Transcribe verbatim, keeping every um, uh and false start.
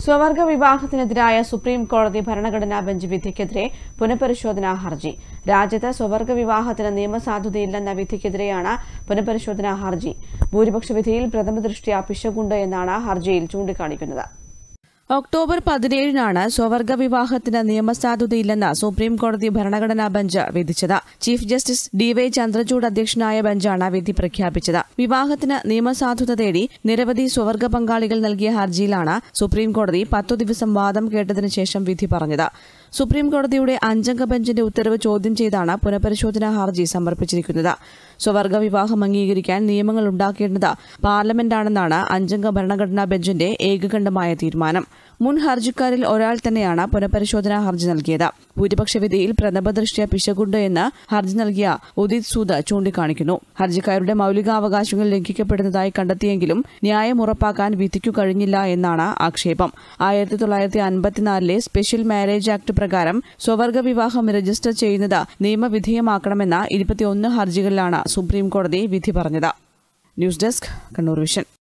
സ്വവർഗ വിവാഹത്തിനെതിരായ സുപ്രീം കോടതി ഭരണഘടനാ ബെഞ്ച് വിധിക്കെതിരെ പുനഃപരിശോധനാ ഹർജി. രാജ്യത്ത് സ്വവർഗ വിവാഹത്തിന് നിയമസാധുതയില്ലെന്ന വിധിക്കെതിരെയാണ് പുനഃപരിശോധനാ ഹർജി. ഭൂരിപക്ഷ വിധിയിൽ പ്രഥമദൃഷ്ട്യാ പിശകുണ്ട് എന്നാണ് ഹർജിയിൽ ചൂണ്ടിക്കാണിക്കുന്നത്. ഒക്ടോബർ പതിനേഴിനാണ് സ്വവർഗ വിവാഹത്തിന് നിയമസാധുതയില്ലെന്ന് സുപ്രീം കോടതി ഭരണഘടനാ ബെഞ്ച് വിധിച്ചത്. Chief justice D Y Chandrachud അധ്യക്ഷനായ ബെഞ്ചാണ് വിധി പ്രഖ്യാപിച്ചത്. വിവാഹത്തിന് നിയമസാധുത തേടി നിരവധി സ്വവർഗ പങ്കാളികൾ നൽകിയ ഹർജിയിലാണ് സുപ്രീം കോടതി പത്തു ദിവസം വാദം കേട്ടതിനു ശേഷം വിധി പറഞ്ഞത്. സുപ്രീം കോടതിയുടെ അഞ്ചംഗ ബെഞ്ചിന്റെ ഉത്തരവ് ചോദ്യം ചെയ്താണ് പുനഃപരിശോധനാ ഹർജി സമർപ്പിച്ചിരിക്കുന്നത്. സ്വവർഗ വിവാഹം അംഗീകരിക്കാൻ നിയമങ്ങൾ ഉണ്ടാക്കേണ്ടത് പാർലമെന്റാണെന്നാണ് അഞ്ചംഗ ഭരണഘടനാ ബെഞ്ചിന്റെ ഏകകണ്ഠമായ തീരുമാനം. മുൻ ഹർജിക്കാരിൽ ഒരാൾ തന്നെയാണ് പുനഃപരിശോധനാ ഹർജി നൽകിയത്. ഭൂരിപക്ഷ വിധിയിൽ പ്രഥമദൃഷ്ട്യാ പിശകുണ്ട് എന്ന് ഹർജി നൽകിയ ഉദിത് സൂദ് ചൂണ്ടിക്കാണിക്കുന്നു. ഹർജിക്കാരുടെ മൌലികാവകാശങ്ങൾ ലംഘിക്കപ്പെടുന്നതായി കണ്ടെത്തിയെങ്കിലും ന്യായം ഉറപ്പാക്കാൻ വിധിക്കു കഴിഞ്ഞില്ല എന്നാണ് ആക്ഷേപം. ആയിരത്തി തൊള്ളായിരത്തി അൻപത്തിനാലിലെ സ്പെഷ്യൽ മാരേജ് ആക്ട് പ്രകാരം സ്വവർഗ വിവാഹം രജിസ്റ്റർ ചെയ്യുന്നത് നിയമവിധേയമാക്കണമെന്ന ഇരുപത്തിയൊന്ന് ഹർജികളിലാണ് സുപ്രീം കോടതി വിധി പറഞ്ഞത്. News desk, Kannur vision.